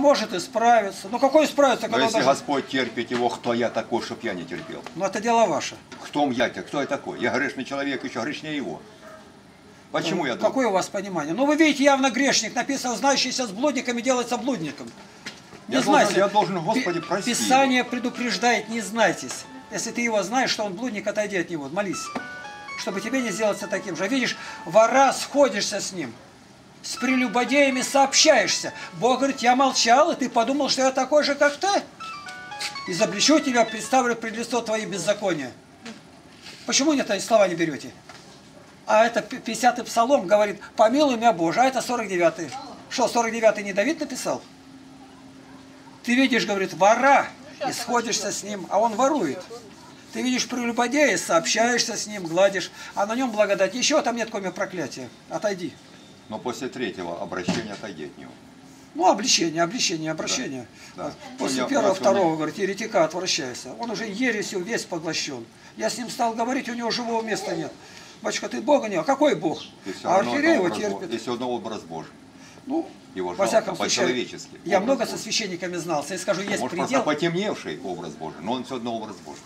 может исправиться. Ну какой исправиться, Но когда если даже... Господь терпит его, кто я такой, чтоб я не терпел? Ну это дело ваше. Кто я такой? Я грешный человек, еще грешнее его. Почему я должен? Какое у вас понимание? Ну вы видите, явно грешник. Написано, знающийся с блудниками делается блудником. Не знайте. Я должен, Господи, простить. Писание предупреждает, не знайтесь. Если ты его знаешь, что он блудник, отойди от него, молись. Чтобы тебе не сделаться таким же. Видишь, вора, сходишься с ним. С прелюбодеями сообщаешься. Бог говорит, я молчал, и ты подумал, что я такой же, как ты. Изобличу тебя, представлю пред лицо твои беззакония. Почему нет, эти слова не берете? А это 50-й псалом говорит, помилуй меня, Боже, а это 49-й. Что, 49-й не Давид написал? Ты видишь, говорит, вора, и сходишься с ним, а он ворует. Ты видишь прелюбодея, сообщаешься с ним, гладишь, а на нем благодать. Еще там нет кроме проклятия. Отойди. Но после третьего обращения отойди от него. Ну, обличение, обращение. Да, да. После первого, второго, говорит, еретика отвращайся. Он уже ересью весь поглощен. Я с ним стал говорить, у него живого места нет. Батюшка, ты Бога не... А какой Бог? А архиерей его терпит. Есть одно образ Божий. Ну, его во всяком случае, по-человечески. Я много со священниками знался. Я скажу, есть может, предел. просто потемневший образ Божий, но он все одно образ Божий.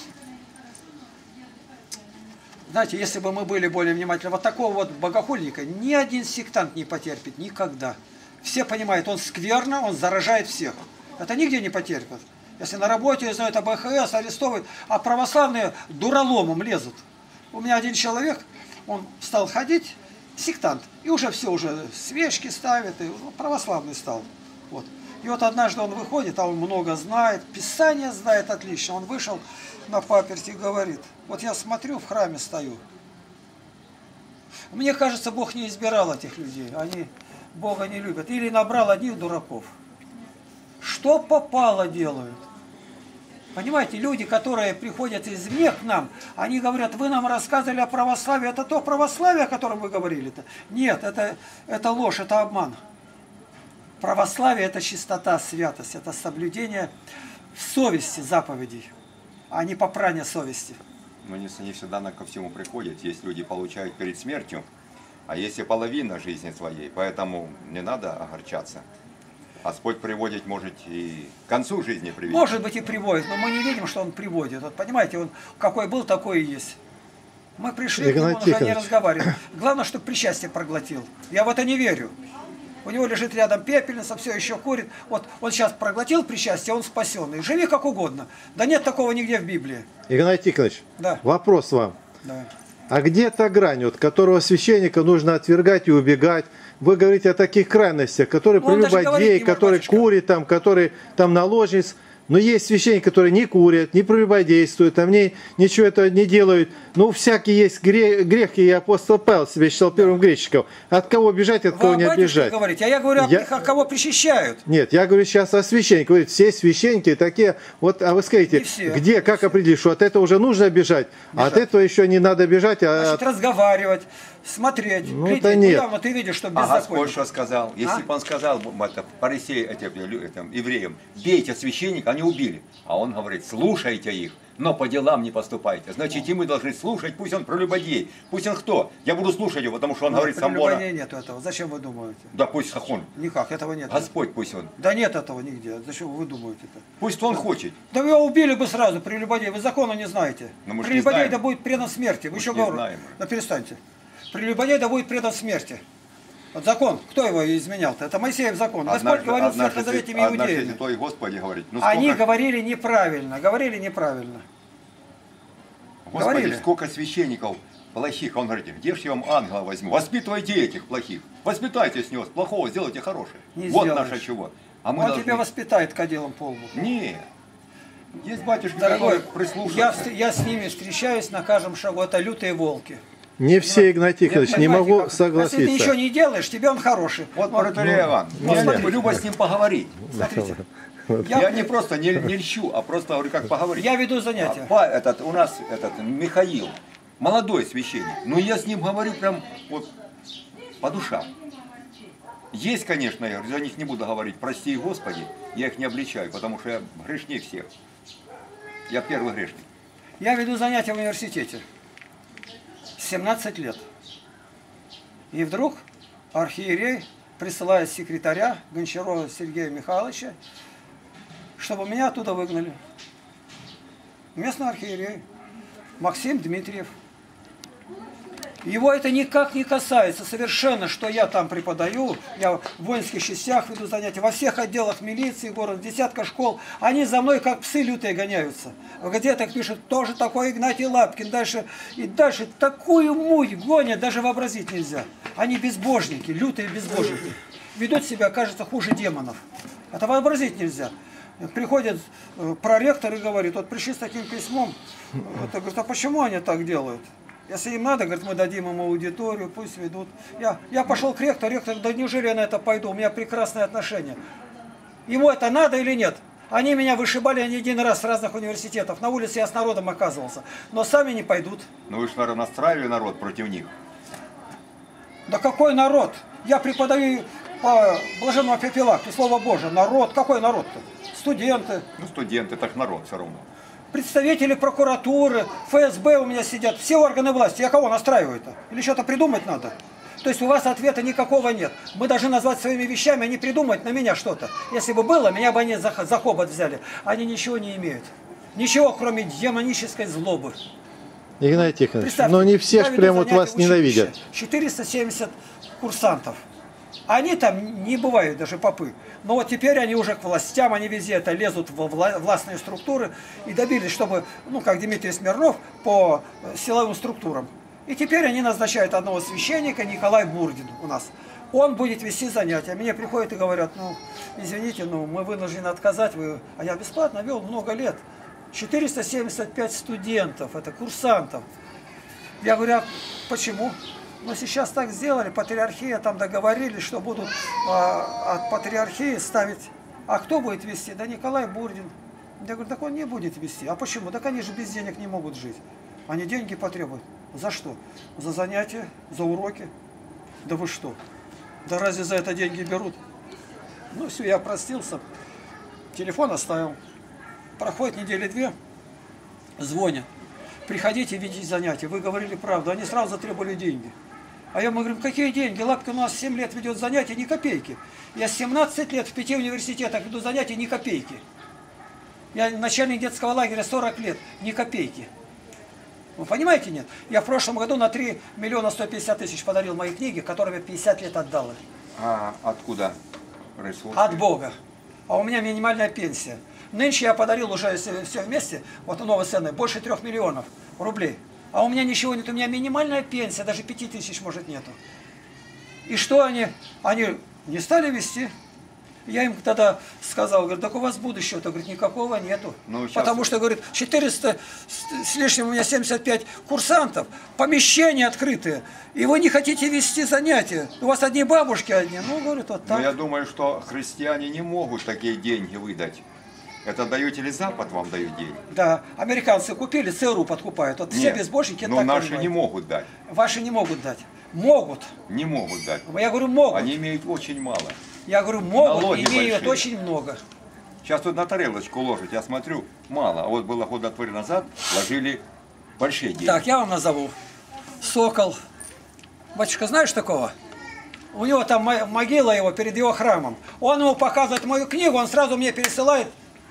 Знаете, если бы мы были более внимательны, вот такого вот богохульника ни один сектант не потерпит никогда. Все понимают, он скверно, он заражает всех. Это нигде не потерпят. Если на работе знают АБХС, арестовывают, а православные дураломом лезут. У меня один человек, он стал ходить, сектант, и уже все, уже свечки ставит, и православный стал. Вот. И вот однажды он выходит, а он много знает, Писание знает отлично. Он вышел на паперть и говорит, вот я смотрю, в храме стою. Мне кажется, Бог не избирал этих людей, они Бога не любят. Или набрал одних дураков. Что попало делают? Понимаете, люди, которые приходят извне к нам, они говорят, вы нам рассказывали о православии, это то православие, о котором вы говорили-то? Нет, это ложь, это обман. Православие – это чистота, святость, это соблюдение совести заповедей, а не попрание совести. Но не всегда ко всему приходят. Есть люди получают перед смертью, а есть и половина жизни своей, поэтому не надо огорчаться. Господь приводит, может, и к концу жизни приведет. Может быть и приводит, но мы не видим, что Он приводит. Вот понимаете, Он какой был, такой и есть. Мы пришли, к нему, он уже не разговаривает. Главное, чтобы причастие проглотил. Я в это не верю. У него лежит рядом пепельница, все еще курит. Вот он сейчас проглотил причастие, он спасенный. Живи как угодно. Да нет такого нигде в Библии. Игнатий Тихонович, да. Вопрос вам. Да. А где та грань, от которого священника нужно отвергать и убегать? Вы говорите о таких крайностях, которые прелюбодей, который курит, там, который там наложниц. Но есть священники, которые не курят, не прелюбодействуют, там ничего этого не делают. Ну, всякий есть грех, и апостол Павел себя считал первым грехом. От кого бежать, от кого не отбежать. Говорите, а я говорю о кого причащают. Нет, я говорю сейчас о священниках. Говорит, все священники такие. Вот, а вы скажите, где, как определить, что от этого уже нужно бежать, а от этого еще не надо бежать. Значит, разговаривать, смотреть, ну, глядеть. Это нет. Явно ты видишь, что беззаконие. А Господь что сказал? Если бы он сказал фарисеям, евреям, бейте священника, они убили. А он говорит, слушайте их, но по делам не поступайте. Значит, и мы должны слушать, пусть он прелюбодей. Пусть он кто? Я буду слушать его, потому что он говорит сам Бога. Нету этого. Зачем вы думаете? Да пусть он. Никак, этого нет. Господь пусть он. Да нет этого нигде. Зачем вы думаете-то? Пусть он хочет. Да вы его убили бы сразу, прелюбодей. Вы закона не знаете. Прелюбодей да будет предан смерти. Вы еще говорите. Да перестаньте. Прелюбодей да будет предан смерти. Вот закон, кто его изменял-то? Это Моисеев закон. Господь говорил в Ветхом Завете иудеями. Твой Господи говорит. Ну, они говорили неправильно, говорили неправильно. Господи, говорили. Сколько священников плохих. Он говорит, где же я вам ангела возьму? Воспитывайте этих плохих. Воспитайте с него, с плохого сделайте хорошее. Не вот сделаешь. наше чего. А мы он должны... тебя воспитает кадилом по лбу. Нет. Есть батюшки, дорогой, которые прислушиваются. Я с ними встречаюсь на каждом шагу. Это лютые волки. Не все, Игнатий Тихонович, не могу согласиться. Если ты ничего не делаешь, тебе он хороший. Вот, Протурия Иван, люблю с ним поговорить. Смотрите. Я не просто не льщу, а просто говорю, как поговорить. Я веду занятия. У нас Михаил, молодой священник, но я с ним говорю прям вот по душам. Есть, конечно, я за них не буду говорить, прости, Господи, я их не обличаю, потому что я грешнее всех. Я первый грешник. Я веду занятия в университете. 17 лет. И вдруг архиерей присылает секретаря Гончарова Сергея Михайловича, чтобы меня оттуда выгнали. Местный архиерей Максим Дмитриев. Его это никак не касается совершенно, что я там преподаю. Я в воинских частях веду занятия, во всех отделах милиции города, десятка школ. Они за мной как псы лютые гоняются. В газетах пишут, тоже такой Игнатий Лапкин. Дальше и дальше такую муть гонят, даже вообразить нельзя. Они безбожники, лютые безбожники. Ведут себя, кажется, хуже демонов. Это вообразить нельзя. Приходит проректор и говорит, вот пришли с таким письмом. Вот, говорит, а почему они так делают? Если им надо, говорит, мы дадим им аудиторию, пусть ведут. Я пошел к ректору, ректор, да неужели я на это пойду? У меня прекрасные отношения. Ему это надо или нет? Они меня вышибали не один раз с разных университетов. На улице я с народом оказывался. Но сами не пойдут. Ну вы же, наверное, настраивали народ против них. Да какой народ? Я преподаю по блаженному Феофилакту, Слово Божие. Народ, какой народ-то? Студенты. Ну студенты, так народ все равно. Представители прокуратуры, ФСБ у меня сидят, все органы власти. Я кого настраиваю-то? Или что-то придумать надо? То есть у вас ответа никакого нет. Мы должны назвать своими вещами, а не придумать на меня что-то. Если бы было, меня бы они за хобот взяли. Они ничего не имеют. Ничего, кроме демонической злобы. Игнатий Тихонович, но не все же прям вот вас ненавидят. 470 курсантов. Они там не бывают даже попы. Но вот теперь они уже к властям, они везде это лезут в властные структуры и добились, чтобы, ну как Дмитрий Смирнов, по силовым структурам. И теперь они назначают одного священника, Николай Бурдин у нас. Он будет вести занятия. Мне приходят и говорят, ну извините, ну мы вынуждены отказать. А я бесплатно вел много лет. 475 студентов, это курсантов. Я говорю, а почему? Но сейчас так сделали, патриархия, там договорились, что будут от патриархии ставить. А кто будет вести? Да Николай Бурдин. Я говорю, так он не будет вести. А почему? Так они же без денег не могут жить. Они деньги потребуют. За что? За занятия, за уроки. Да вы что? Да разве за это деньги берут? Ну все, я простился. Телефон оставил. Проходит недели две, звонят. Приходите, видите занятия. Вы говорили правду. Они сразу затребовали деньги. А я говорю, какие деньги? Лапкин у нас 7 лет ведет занятия, ни копейки. Я 17 лет в 5 университетах веду занятия, ни копейки. Я начальник детского лагеря 40 лет, ни копейки. Вы понимаете, нет? Я в прошлом году на 3 миллиона 150 тысяч подарил мои книги, которыми 50 лет отдал. А откуда? От Бога. А у меня минимальная пенсия. Нынче я подарил уже все вместе, вот новые цены, больше 3 миллионов рублей. А у меня ничего нет, у меня минимальная пенсия, даже 5 тысяч, может, нету. И что они? Они не стали вести. Я им тогда сказал, говорю, так у вас будущего-то, говорит, никакого нету. Ну, сейчас... Потому что, говорит, 400 с лишним, у меня 75 курсантов, помещения открытые, и вы не хотите вести занятия. У вас одни бабушки одни. Ну, говорит, вот так. Но я думаю, что христиане не могут такие деньги выдать. Это даете ли Запад вам дают деньги? Да, американцы купили, ЦРУ подкупают. Вот все безбожники но так наши понимают. Не могут дать. Ваши не могут дать. Могут. Не могут дать. Я говорю, могут. Они имеют очень мало. Я говорю, могут, налоги имеют большие. очень много. Сейчас тут на тарелочку ложить, я смотрю, мало. А вот было года 3 назад, ложили большие деньги. Так, я вам назову. Сокол. Батюшка, знаешь такого? У него там могила его перед его храмом. Он ему показывает мою книгу, он сразу мне пересылает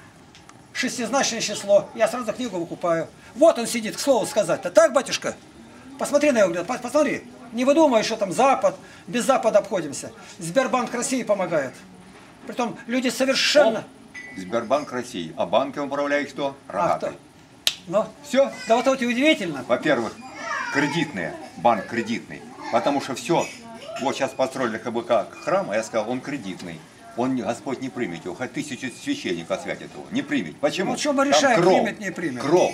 шестизначное число. Я сразу книгу выкупаю. Вот он сидит, к слову сказать-то. Так, батюшка? Посмотри на его, посмотри. Не выдумай, что там Запад, без Запада обходимся. Сбербанк России помогает. Притом люди совершенно... Сбербанк России. А банком управляет кто? Рогатый. Ну, все. Да вот это удивительно. Во-первых, кредитные. Банк кредитный. Потому что все. Вот сейчас построили ХБК храм, а я сказал, он кредитный. Он, Господь не примет его, хоть 1000 священников освятит его. Не примет. Почему? Ну, что мы решаем, примет, не примет. Кровь.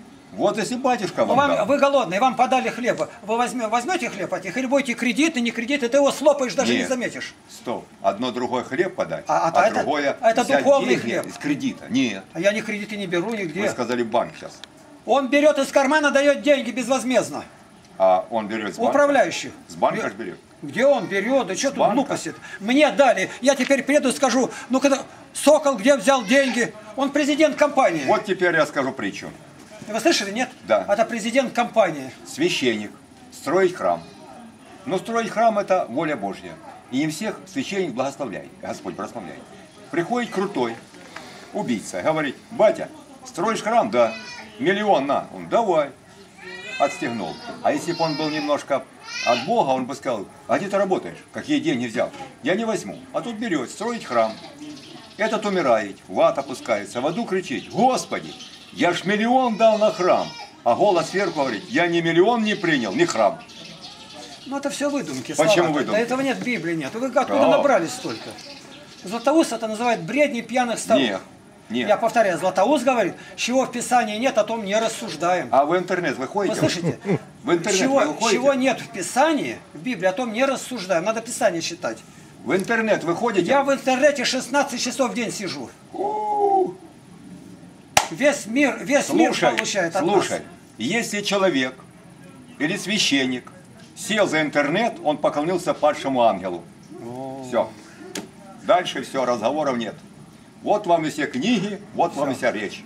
Вот если батюшка вам дал. Вы голодные, вам подали хлеба. Вы возьмете хлеб от них или будете кредиты, не кредиты, ты его слопаешь, даже не заметишь. Стоп. Одно другое хлеб подать, это, другое это взять духовный деньги хлеб. Из кредита. Нет. А я ни кредиты не беру нигде. Вы сказали банк сейчас. Он берет из кармана, дает деньги безвозмездно. А он берет с банка? Управляющих. С банка же берет. Где он берет? Да что тут глупости? Мне дали. Я теперь приеду и скажу, ну когда Сокол где взял деньги? Он президент компании. Вот теперь я скажу притчу. Вы слышали, нет? Да. Это президент компании. Священник. Строить храм. Но строить храм это воля Божья. И им всех священник благословляет, Господь благословляет. Приходит крутой убийца, говорит: батя, строишь храм? Да. Миллион на. Он: давай. Отстегнул. А если бы он был немножко от Бога, он бы сказал: а где ты работаешь? Какие деньги взял? Я не возьму. А тут берет, строить храм. Этот умирает, в ад опускается, в аду кричит: Господи, я ж миллион дал на храм. А голос сверху говорит: я ни миллион не принял, ни храм. Ну это все выдумки. Почему выдумки? Да этого нет в Библии, нет. Вы откуда набрались столько? Златоуст это называют бредни пьяных старух. Нет. Нет. Я повторяю, Златоуст говорит, чего в Писании нет, о том не рассуждаем. А в интернет вы ходите? Вы слышите? В интернет вы ходите? Чего нет в Писании, в Библии, о том не рассуждаем. Надо Писание читать. В интернет вы ходите? Я в интернете 16 часов в день сижу. Весь мир получает от нас. Слушай, если человек или священник сел за интернет, он поклонился падшему ангелу. Все. Дальше все, разговоров нет. Вот вам и все книги, вот вам и вся речь.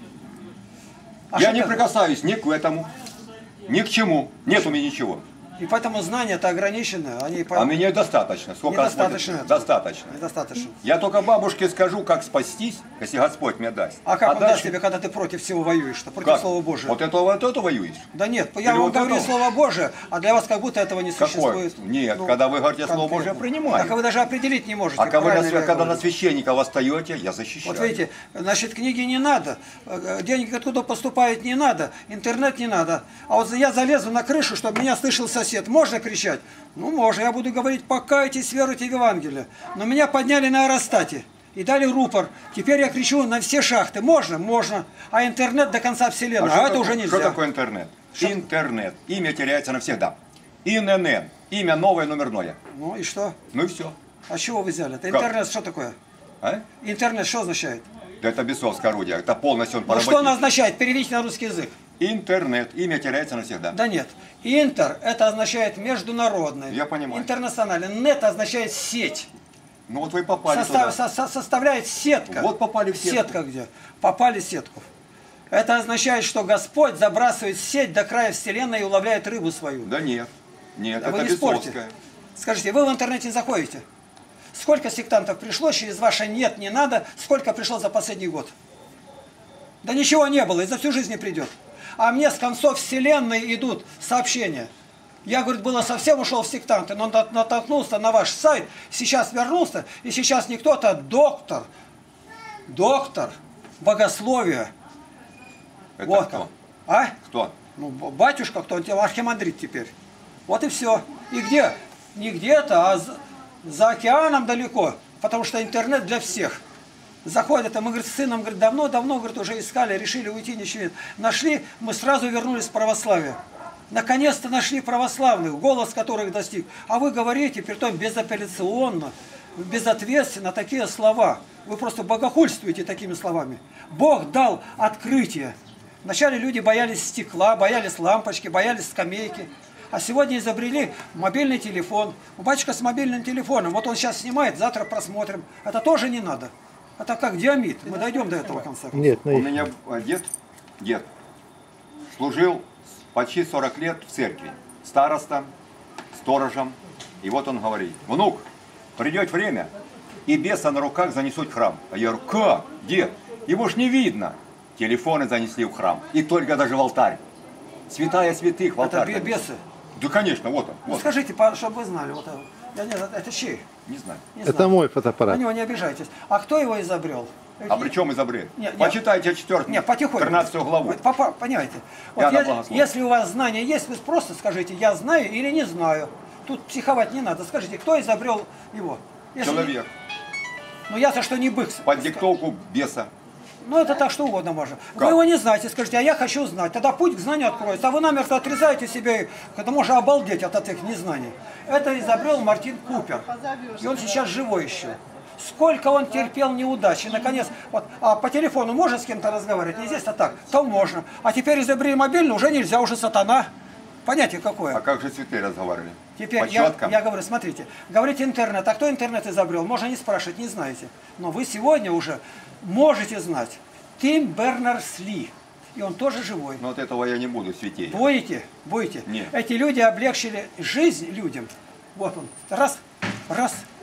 Я не прикасаюсь ни к этому, ни к чему. Нет у меня ничего. И поэтому знания-то ограничены. А мне достаточно. Сколько недостаточно. Достаточно. Недостаточно. Я только бабушке скажу, как спастись, если Господь мне даст. А как он даст тебе, когда ты против всего воюешь? Против Слова Божия? Вот это воюешь? Да нет, я вам говорю Слово Божие, а для вас как будто этого не существует. Нет, когда вы говорите Слово Божие, принимаю. Так вы даже определить не можете. А когда на священника восстаете, я защищаю. Вот видите, значит, книги не надо, деньги оттуда поступают не надо, интернет не надо. А вот я залезу на крышу, чтобы меня слышал сосед. Можно кричать? Ну, можно. Я буду говорить: покайтесь, веруйте в Евангелие. Но меня подняли на аэростате и дали рупор. Теперь я кричу на все шахты. Можно? Можно. А интернет до конца вселенной. А это уже нельзя. Что такое интернет? Интернет. Имя теряется навсегда. ИНН. Имя новое, номерное. Ну и что? Ну и все. А с чего вы взяли? Это интернет что такое? А? Интернет что означает? Да это бесовское орудие. Это полностью он поработит. Ну что оно означает? Переведите на русский язык. Интернет. Имя теряется навсегда. Да нет. Интер это означает международный. Я понимаю. Интернациональный. Нет означает сеть. Ну вот вы попали туда. Составляет сетка. Вот попали в сетку. Сетка где? Попали в сетку. Это означает, что Господь забрасывает сеть до края вселенной и уловляет рыбу свою. Да нет. Нет, да это вы не бесовское. Скажите, вы в интернете не заходите? Сколько сектантов пришло через ваше «нет, не надо», сколько пришло за последний год? Да ничего не было, и за всю жизнь не придет. А мне с концов вселенной идут сообщения. Я, говорит, было совсем ушел в сектанты, но натолкнулся на ваш сайт, сейчас вернулся, и сейчас не кто-то, а доктор богословия. Это вот кто? А? Кто? Ну, батюшка, кто архимандрит теперь. Вот и все. И где? Не где-то, а за океаном далеко, потому что интернет для всех. Заходят, а мы, говорит, с сыном, говорит, давно, говорит, уже искали, решили уйти, ничего нет. Нашли, мы сразу вернулись в православие. Наконец-то нашли православных, голос которых достиг. А вы говорите, притом безапелляционно, безответственно такие слова. Вы просто богохульствуете такими словами. Бог дал открытие. Вначале люди боялись стекла, боялись лампочки, боялись скамейки. А сегодня изобрели мобильный телефон. У батюшка с мобильным телефоном. Вот он сейчас снимает, завтра просмотрим. Это тоже не надо. Это как диамид. Мы дойдем до этого конца. Нет, у меня дед служил почти 40 лет в церкви. Староста, сторожем. И вот он говорит: внук, придет время, и беса на руках занесут в храм. А я говорю: как, дед? Его ж не видно. Телефоны занесли в храм. И только даже в алтарь. Святая святых в алтарь. Это бесы? Да, конечно, вот он. Вот. Скажите, чтобы вы знали, вот это чей? Не знаю. Это мой фотоаппарат. На него не обижайтесь. А кто его изобрел? А при чем изобрел? Почитайте 13 главу. Понимаете, вот если у вас знания есть, вы просто скажите: я знаю или не знаю. Тут психовать не надо. Скажите, кто изобрел его? Человек. Ну я-то что не бык. Под диктовку беса. Ну это так что угодно можно. Как? Вы его не знаете, скажите: а я хочу знать. Тогда путь к знанию откроется. А вы намертво отрезаете себе, когда можно обалдеть от этих незнаний. Это изобрел Мартин Купер. И он сейчас живой еще. Сколько он терпел неудачи. Наконец, вот, а по телефону можно с кем-то разговаривать? Не здесь-то так. Там можно. А теперь изобрели мобильный, уже нельзя, уже сатана. Понятие какое? А как же святые разговаривали? Теперь я говорю, смотрите, говорите интернет. А кто интернет изобрел? Можно не спрашивать, не знаете. Но вы сегодня уже можете знать. Тим Бернерс-Ли. И он тоже живой. Но от этого я не буду святей. Будете? Будете. Нет. Эти люди облегчили жизнь людям. Вот он. Раз, раз.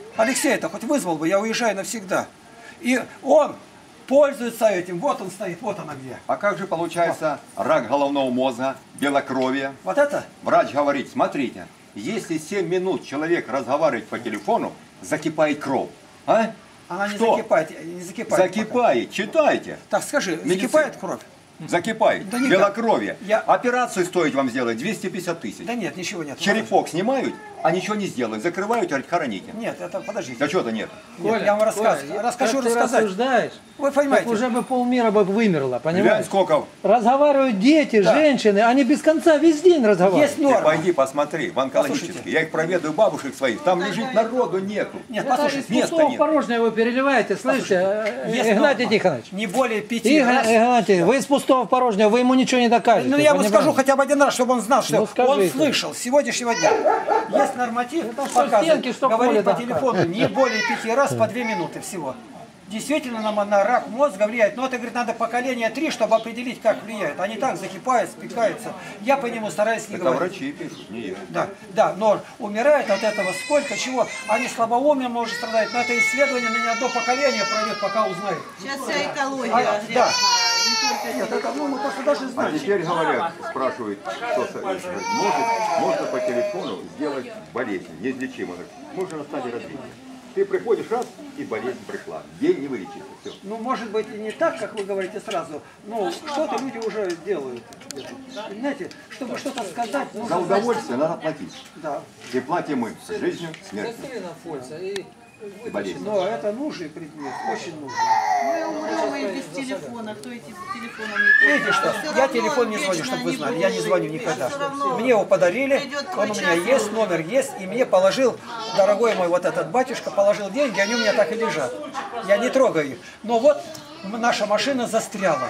Алексей-то хоть вызвал бы, я уезжаю навсегда. И он пользуется этим. Вот он стоит, вот она где. А как же получается рак головного мозга, белокровие? Вот это? Врач говорит, смотрите, если 7 минут человек разговаривает по телефону, закипает кровь. А? Она не Что? закипает, не закипает. Закипает, читайте. Так скажи, Медицина. закипает кровь? Закипает. Да никак. Белокровие. Я- Операцию стоит вам сделать 250 тысяч. Да нет, ничего нет. Черепок снимают, а ничего не сделают. Закрывают, говорят, хороните. Нет, это подождите. Да что-то нет. Нет, я вам рассказываю. Расскажу, как ты рассказать. рассуждаешь, Вы понимаете? так уже бы полмира бы вымерло, Глянь, понимаешь? сколько. Разговаривают дети, Да. женщины, они без конца весь день разговаривают. Есть Ты норма. пойди посмотри, в онкологический. Послушайте. Я их проведаю, бабушек своих. Там лежит народу нету. Нет, Это послушайте. из места пустого в нет. порожнее вы переливаете, слышите, Есть Игнатий норма. Тихонович. Не более 5 раз. Игнатий, вы из пустого в порожнее, вы ему ничего не докажете. Ну я ему понимаете? скажу хотя бы один раз, чтобы он знал, что Ну, он скажите. слышал с сегодняшнего дня. Есть норматив, Это что показывает, стенки, что говорит по колят, телефону не более 5 раз по 2 минуты всего. Действительно на рак мозга влияет. Но это, говорит, надо поколение 3, чтобы определить, как влияет. Они так закипают, спекаются. Я по нему стараюсь не Это говорить. врачи пишут, не я. Да, да, но умирает от этого сколько, чего. Они слабоумием может страдать. Но это исследование на не одно поколение пройдет, пока узнают. Сейчас вся экология Да. грязная, не только Нет, это, ну, мы просто должны А знать. теперь говорят, спрашивают, что можно по телефону сделать болезнь, неизлечимо. Можно на стадии развития. Ты приходишь раз, и болезнь пришла. День не вылечится. Все. Ну, может быть, и не так, как вы говорите сразу, но что-то люди уже делают. Понимаете, чтобы что-то сказать, За нужно... удовольствие надо платить. Да. И платим мы жизнью, смертью Застрели на фольце и и болезнью. Но это нужный предмет, очень нужный. Мы умрем и без телефона. Кто эти телефоном не Видите что? Всё Я равно телефон не звоню, вечно чтобы вы не знали. Я не будет. звоню никогда. Всё равно Мне его подарили, придет он у твой меня час. есть, номер есть, и мне положил, дорогой мой вот этот батюшка, положил деньги, они у меня так и лежат. Я не трогаю их. Но вот наша машина застряла.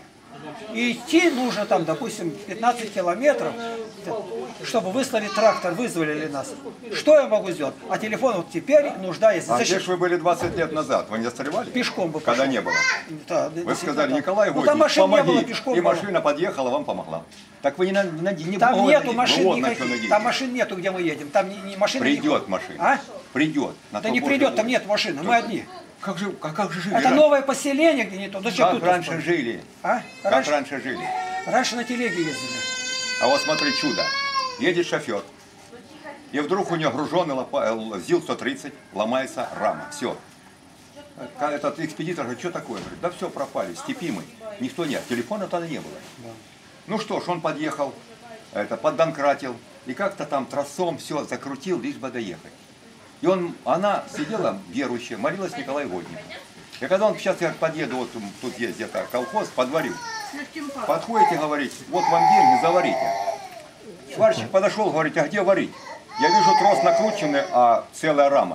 И идти нужно там, допустим, 15 километров, чтобы выслали трактор, вызвали нас. Что я могу сделать? А телефон вот теперь нужда есть. А Зачем? где же вы были 20 лет назад? Вы не застревали? Пешком бы Когда пошел. не было. Да, Вы действительно, сказали, да. Николай Ну, там Годин, машин не было, помоги. пешком И было. машина подъехала, вам помогла. Так вы не Там помогли. нету машин Вот на что никаких. надеетесь. Там машин нету, где мы едем. Там не машины Придет никакой. машина. А? Придет. На Да то не Божье придет, там воля. нет машины, мы одни. Как же жили? Это раньше? новое поселение, где не то. Зачем Как тут раньше устроить? жили? А? Как раньше жили? Раньше на телеге ездили. А вот смотри, чудо. Едет шофер. И вдруг у него груженный ЗИЛ-130, ломается рама. Все. Этот экспедитор говорит, что такое? Говорит, да все, пропали, степи мы. Никто нет. Телефона тогда не было. Ну что ж, он подъехал, поддонкратил. И как-то там тросом все закрутил, лишь бы доехать. И она сидела верующая, молилась Николаю Годнику. И когда он, сейчас я подъеду, вот тут есть где-то колхоз, по дворю. С легким паром. Подходите, говорит, вот вам деньги, заварите. Сварщик подошел, говорит, а где варить? Я вижу трос накрученный, а целая рама.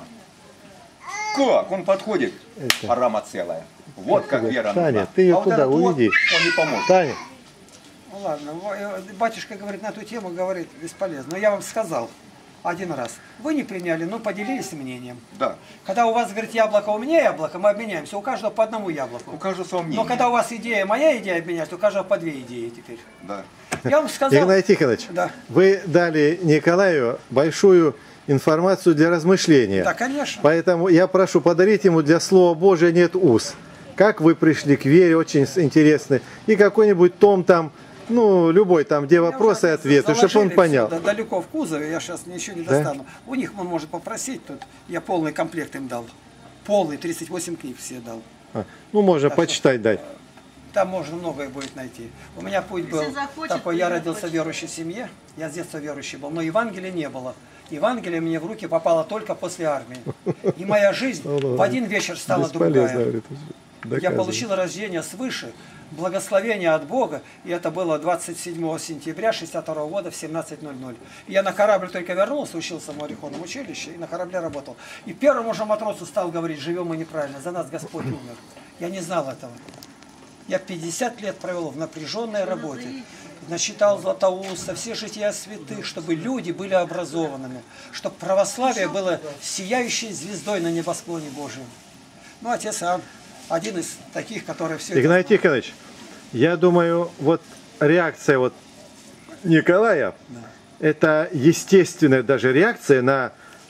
Как? Он подходит, а рама целая. Вот как вера Таня, нужна. ты ее А вот туда этот вот, уведи. он не поможет. Таня, Ну ладно, батюшка говорит на эту тему, говорит, бесполезно. Но я вам сказал один раз. Вы не приняли, но поделились мнением. Да. Когда у вас, говорит, яблоко у меня яблоко, мы обменяемся. У каждого по одному яблоку. У каждого свое мнение. Но когда у вас идея, моя идея обменяется, у каждого по 2 идеи теперь. Да. Я вам сказал... Игнатий Тихонович, Да. вы дали Николаю большую информацию для размышления. Да, конечно. Поэтому я прошу подарить ему для Слова Божия нет уз. Как вы пришли к вере, очень интересно. И какой-нибудь том там, ну, любой там, где вопросы и ответы, чтобы он понял. Да, далеко в кузове, я сейчас ничего не Да? достану. У них он может попросить тут. Я полный комплект им дал. Полный, 38 книг все дал. Ну, можно Так, почитать дать. Там можно многое будет найти. У меня путь был Если захочет, такой, я то родился в захочет. верующей семье, я с детства верующий был, но Евангелия не было. Евангелие мне в руки попало только после армии. И моя жизнь в один вечер стала Бесполезно, другая. говорит, Я доказывает. получил рождение свыше, благословение от Бога, и это было 27 сентября 1962 года в 17:00. И я на корабль только вернулся, учился в мореходном училище, и на корабле работал. И первому же матросу стал говорить, живем мы неправильно, за нас Господь умер. Я не знал этого. Я 50 лет провел в напряженной работе. Начитал Златоуста, все жития святых, чтобы люди были образованными, чтобы православие было сияющей звездой на небосклоне Божьем. Ну, отец Иоанн один из таких, которые все Игнатий Тихонович, я думаю, вот реакция вот Николая, это естественная даже реакция на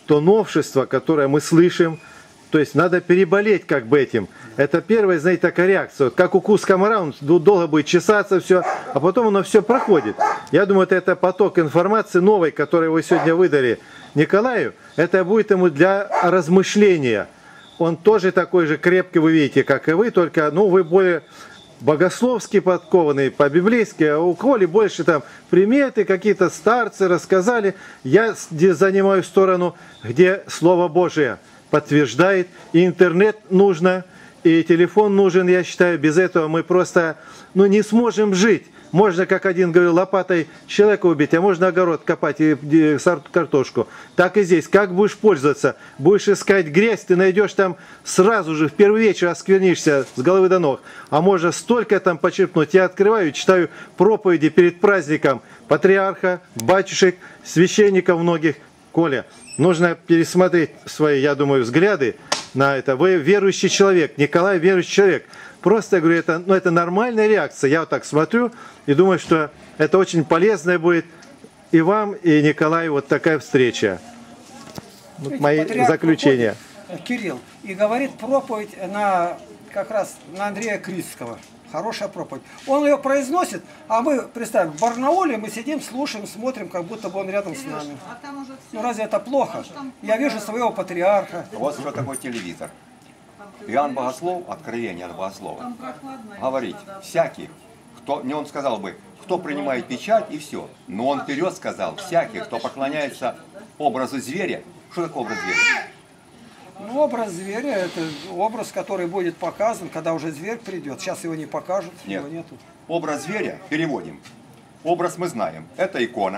то новшество, которое мы слышим, то есть надо переболеть как бы этим. Это первая, знаете, такая реакция. Вот как укус комара, он долго будет чесаться, все, а потом оно все проходит. Я думаю, это поток информации новой, который вы сегодня выдали Николаю, это будет ему для размышления. Он тоже такой же крепкий, вы видите, как и вы, только вы более богословски подкованный, по-библейски, а у Коли больше там приметы, какие-то старцы рассказали. Я занимаю сторону, где Слово Божие подтверждает, и интернет нужно, и телефон нужен, я считаю, без этого мы просто не сможем жить. Можно, как один говорил, лопатой человека убить, а можно огород копать и картошку. Так и здесь. Как будешь пользоваться? Будешь искать грязь, ты найдешь там сразу же, в первый вечер осквернишься с головы до ног. А можно столько там почерпнуть. Я открываю, читаю проповеди перед праздником патриарха, батюшек, священников многих. Коля, нужно пересмотреть свои, я думаю, взгляды на это. Вы верующий человек, Николай верующий человек. Просто, я говорю, это нормальная реакция. Я вот так смотрю и думаю, что это очень полезная будет и вам, и Николаю вот такая встреча. Вот мои заключения. Кирилл, и говорит проповедь как раз на Андрея Критского. Хорошая проповедь. Он ее произносит, а мы, представим, в Барнауле мы сидим, слушаем, смотрим, как будто бы он рядом с нами. Разве это плохо? Я вижу своего патриарха. Вот что такое телевизор. Иоанн Богослов, откровение от Богослова, говорит, всякий, он сказал бы, кто принимает печать и все. Но он вперед сказал, всякий, кто поклоняется образу зверя. Что такое образ зверя? Образ зверя – это образ, который будет показан, когда уже зверь придет. Сейчас его не покажут, Нет. его нету. Образ зверя переводим. Образ мы знаем. Это икона.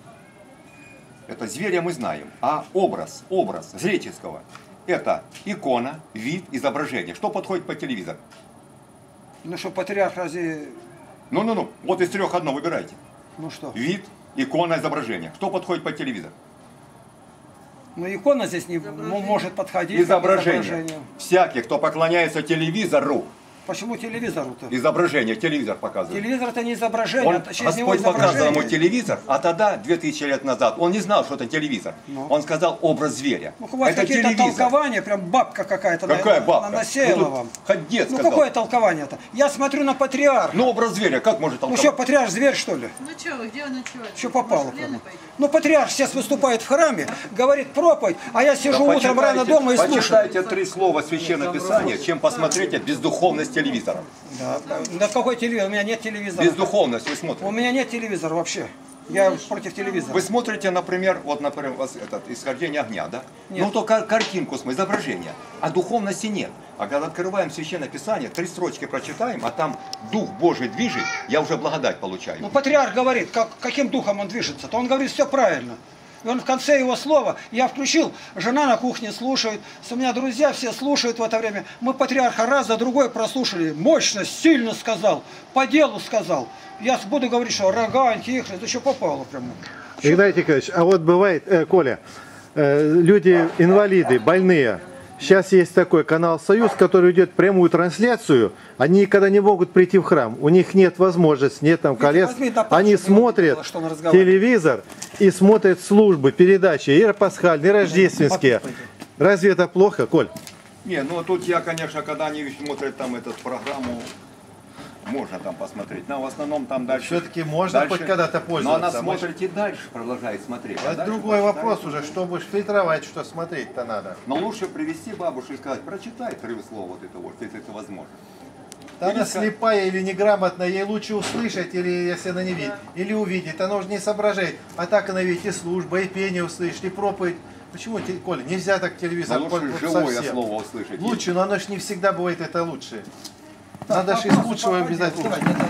Это зверя мы знаем. А образ с греческого – это икона, вид, изображение. Что подходит по телевизору? Что, патриарх разве... Вот из трех одно выбирайте. Что? Вид, икона, изображение. Что подходит по телевизору? Икона здесь не может подходить. Изображение. Всякий, кто поклоняется телевизору. Почему телевизору-то? Изображение, телевизор показывает. Телевизор это не изображение, Господь показал ему телевизор, а тогда, 2000 лет назад, он не знал, что это телевизор. Он сказал образ зверя. Это какие-то толкования, прям бабка какая-то. Какая бабка? Насеяла вам. Ходец сказал. Какое толкование-то? Я смотрю на патриарха. Образ зверя, как может толковать? Что, патриарх зверь, что ли? Что вы, где вы ночевали? Что попало? Патриарх сейчас выступает в храме, говорит проповедь, а я сижу утром рано дома и слушаю. Почитайте 3 слова Священного Писания, чем посмотрите бездуховность телевизора. Да какой телевизор? У меня нет телевизора. Бездуховность вы смотрите. У меня нет телевизора вообще. Я против телевизора. Вы смотрите, например, у вас исхождение огня, да? Нет. Только картинку, изображение. А духовности нет. А когда открываем Священное Писание, 3 строчки прочитаем, а там Дух Божий движет, я уже благодать получаю. Патриарх говорит, каким духом он движется, то он говорит все правильно. И он в конце его слова, я включил, жена на кухне слушает, у меня друзья все слушают в это время. Мы патриарха раз за другой прослушали, мощно, сильно сказал, по делу сказал. Я буду говорить, что рога, антихрист, еще попало прямо. Игнатий Николаевич, а вот бывает, Коля, люди инвалиды, больные, сейчас есть такой канал «Союз», который идет прямую трансляцию, они никогда не могут прийти в храм, у них нет возможности, нет там колец, они смотрят телевизор и смотрят службы, передачи, и пасхальные, и рождественские. Разве это плохо, Коль? Не, тут я, конечно, когда они смотрят там эту программу, можно там посмотреть, но в основном там дальше. Все-таки можно хоть когда-то пользоваться. Но она смотрит и дальше продолжает смотреть. Это другой вопрос уже, что будешь фильтровать, что смотреть-то надо. Но лучше привести бабушку и сказать, прочитай 3 слова если это возможно. Да она слепая или неграмотная, ей лучше услышать, или если она не видит, или увидит, она уже не соображает. А так она видит и служба, и пение услышит, и проповедь. Почему, Коля, нельзя так телевизор лучше живое слово услышать. Лучше, но оно же не всегда бывает это лучше. Надо же из лучшего обязательно.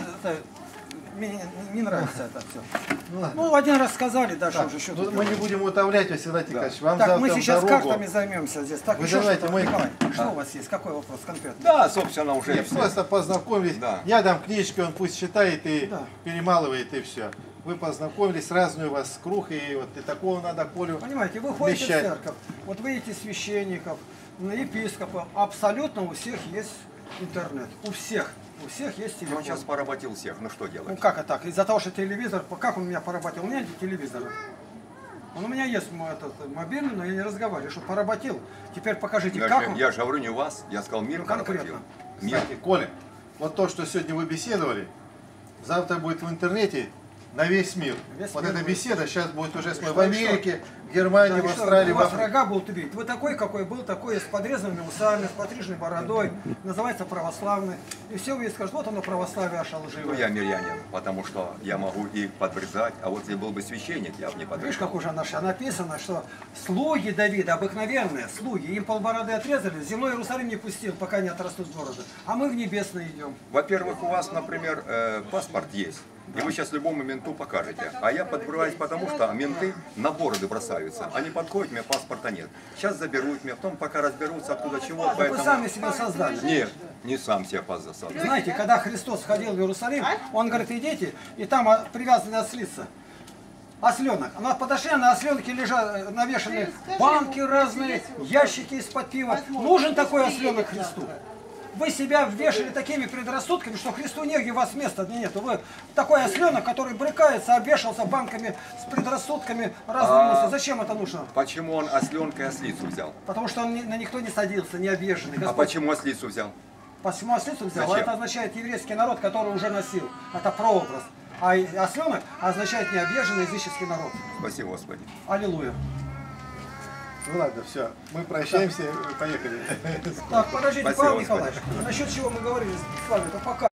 Мне не нравится это все. Один раз сказали, даже уже что мы не будем утомлять вас, Игнатий Николаевич. Вам так, мы завтра сейчас дорогу. картами займемся здесь. Так, Вы еще давайте, что-то, Николай, что у вас есть? Какой вопрос конкретно? Да, собственно, уже Нет, просто познакомились. Да. Я дам книжки, он пусть читает и перемалывает, и все. Вы познакомились, разный у вас круг, и вот и такого надо Колю. Понимаете, вы ходите вмещать. в церковь, вот вы видите священников, епископов, абсолютно у всех есть интернет. У всех есть телевизор. Он сейчас поработил всех, ну что делать? Как это так? Из-за того, что телевизор, как он меня поработил? У меня нет телевизора. Он у меня есть этот мобильный, но я не разговариваю. Что, поработил? Теперь покажите, Я как же, он. я же говорю не вас, я сказал мир Ну, конкретно. поработил. Мир. Кстати, Коля, вот то, что сегодня вы беседовали, завтра будет в интернете на весь мир. Весь Вот мир эта будет. беседа сейчас будет уже Что, в Америке, в Германии, Да, в что, Австралии, у в вас Африке. врага будут убить. Вы такой, какой был, такой с подрезанными усами, с потриженной бородой. Называется православный. И все вы скажут, вот оно православие аж Ну, лживое. я мирянин, потому что я могу и подврезать, а вот если был бы священник, я бы не Видишь, подврезал. как уже написано, что слуги Давида, обыкновенные слуги, им полбороды отрезали, земной Иерусалим не пустил, пока не отрастут бороды. А мы в небесный идем. Во-первых, у вас, например, паспорт есть, и вы сейчас любому менту покажете. А я подбираюсь, потому что менты на бороды бросаются. Они подходят, у меня паспорта нет. Сейчас заберут меня, потом пока разберутся, откуда чего. Так вы Поэтому... сами себя создали. Нет, не сам себя создал. Знаете, когда Христос входил в Иерусалим, он говорит, идите, и там привязаны ослица. Осленок. А подошли, на осленке лежат навешаны банки разные, ящики из-под пива. Нужен такой осленок Христу? Вы себя вешали такими предрассудками, что Христу негде, у вас места нету. Вы такой осленок, который брыкается, обвешался банками с предрассудками разными. Зачем это нужно? Почему он осленка и ослицу взял? Потому что он на никто не садился, не обвешанный. А Господь почему ослицу взял? Почему ослицу взял? Зачем? Это означает еврейский народ, который уже носил. Это прообраз. А осленок означает необъезженный языческий народ. Спасибо, Господи. Аллилуйя. Ну ладно, все, мы прощаемся, поехали. Так, подождите, Спасибо, Павел Господи. Николаевич, насчет чего мы говорили с вами, то пока.